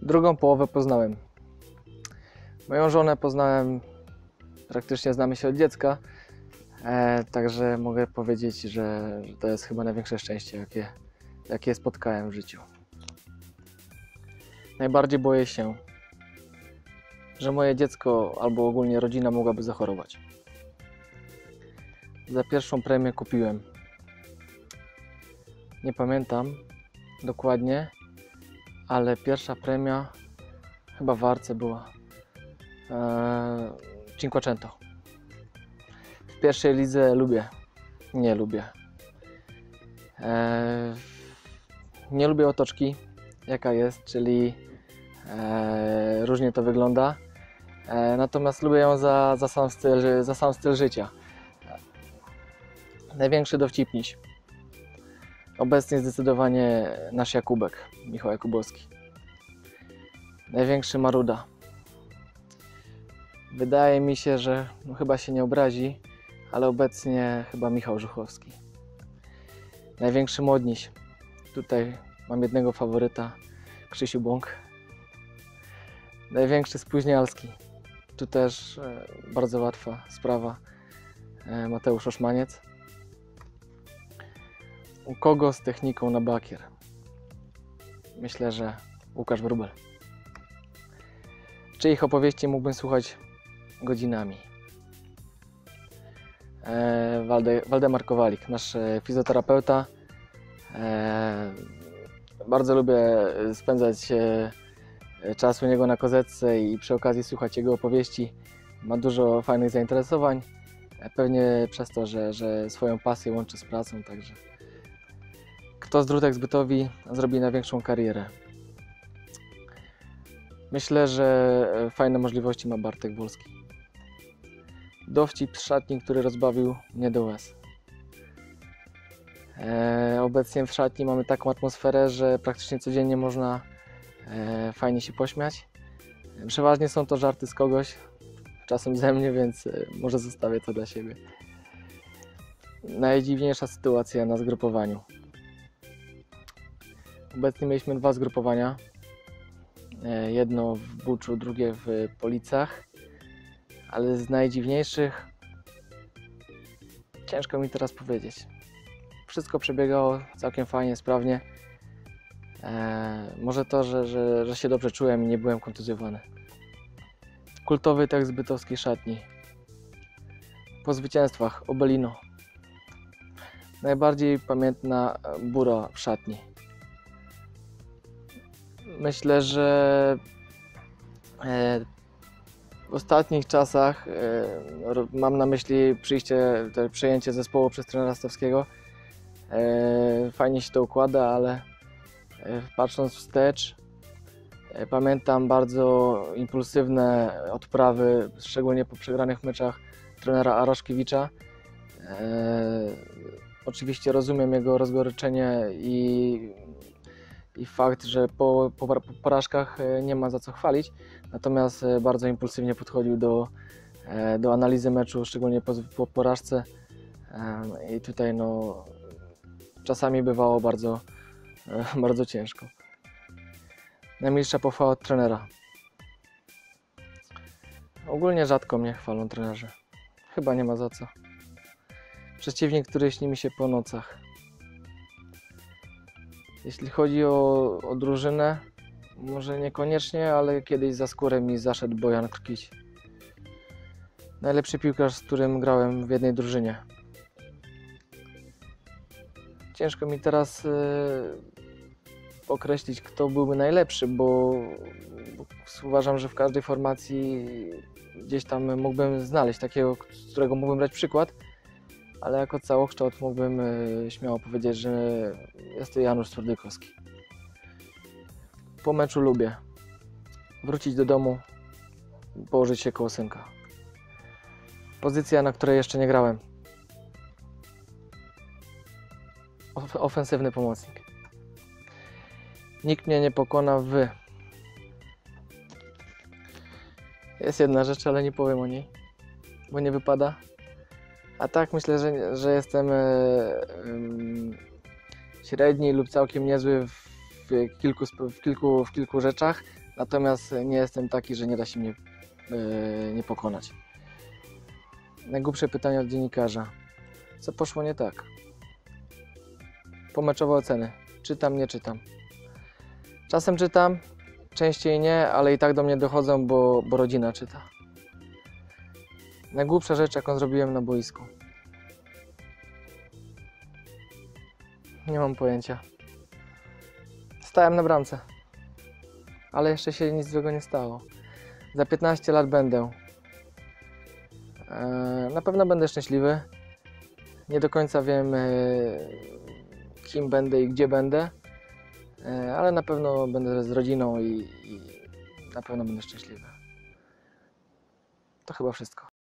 Drugą połowę poznałem. Moją żonę poznałem, praktycznie znamy się od dziecka, także mogę powiedzieć, że to jest chyba największe szczęście, jakie spotkałem w życiu. Najbardziej boję się, że moje dziecko albo ogólnie rodzina mogłaby zachorować. Za pierwszą premię kupiłem, nie pamiętam dokładnie, ale pierwsza premia chyba w Arce była Cinquecento. W pierwszej lidze nie lubię. Nie lubię otoczki, jaka jest, czyli różnie to wygląda. Natomiast lubię ją za sam styl życia. Największy dowcipniś. Obecnie zdecydowanie nasz Jakubek, Michał Jakubowski. Największy maruda. Wydaje mi się, że chyba się nie obrazi, ale obecnie chyba Michał Żuchowski. Największy modniś. Tutaj mam jednego faworyta, Krzysiu Bąk. Największy spóźnialski. Tu też bardzo łatwa sprawa, Mateusz Oszmaniec. U kogo z techniką na bakier? Myślę, że Łukasz Wróbel. Czyich opowieści mógłbym słuchać godzinami? Waldemar Kowalik, nasz fizjoterapeuta. Bardzo lubię spędzać czas u niego na kozetce i przy okazji słuchać jego opowieści. Ma dużo fajnych zainteresowań, pewnie przez to, że swoją pasję łączy z pracą, także kto z Drutek Zbytowi zrobi największą karierę? Myślę, że fajne możliwości ma Bartek Wolski. Dowcip z szatni, który rozbawił mnie do łez. Obecnie w szatni mamy taką atmosferę, że praktycznie codziennie można fajnie się pośmiać. Przeważnie są to żarty z kogoś, czasem ze mnie, więc może zostawię to dla siebie. Najdziwniejsza sytuacja na zgrupowaniu. Obecnie mieliśmy 2 zgrupowania. Jedno w Buczu, drugie w Policach. Ale z najdziwniejszych ciężko mi teraz powiedzieć. Wszystko przebiegało całkiem fajnie, sprawnie. Może to, że się dobrze czułem i nie byłem kontuzjowany. Kultowy tekst zbytowskiej szatni. Po zwycięstwach Obelino. Najbardziej pamiętna bura w szatni. Myślę, że w ostatnich czasach, mam na myśli przejęcie zespołu przez trenera Stawskiego, fajnie się to układa, ale patrząc wstecz, pamiętam bardzo impulsywne odprawy, szczególnie po przegranych meczach trenera Araszkiewicza. Oczywiście rozumiem jego rozgoryczenie i fakt, że po porażkach nie ma za co chwalić, natomiast bardzo impulsywnie podchodził do analizy meczu, szczególnie po porażce. I tutaj czasami bywało bardzo ciężko. Najmilsza pochwała od trenera. Ogólnie rzadko mnie chwalą trenerzy. Chyba nie ma za co. Przeciwnik, który śni mi się po nocach. Jeśli chodzi o drużynę, może niekoniecznie, ale kiedyś za skórę mi zaszedł Bojan Krkić. Najlepszy piłkarz, z którym grałem w jednej drużynie. Ciężko mi teraz określić, kto byłby najlepszy, bo uważam, że w każdej formacji gdzieś tam mógłbym znaleźć takiego, z którego mógłbym brać przykład, ale jako całokształt mógłbym śmiało powiedzieć, że jest to Janusz Twardykowski. Po meczu lubię wrócić do domu, położyć się koło synka. Pozycja, na której jeszcze nie grałem. Ofensywny pomocnik. Nikt mnie nie pokona w... Jest jedna rzecz, ale nie powiem o niej, bo nie wypada. A tak myślę, że jestem średni lub całkiem niezły w kilku rzeczach. natomiast nie jestem taki, że nie da się mnie nie pokonać. Najgłupsze pytanie od dziennikarza. Co poszło nie tak? Pomeczowe oceny. Czytam, nie czytam. Czasem czytam, częściej nie, ale i tak do mnie dochodzą, bo rodzina czyta. Najgłupsza rzecz, jaką zrobiłem na boisku. Nie mam pojęcia. Stałem na bramce, ale jeszcze się nic złego nie stało. Za 15 lat będę. Na pewno będę szczęśliwy. Nie do końca wiem, kim będę i gdzie będę, ale na pewno będę z rodziną i na pewno będę szczęśliwy. To chyba wszystko.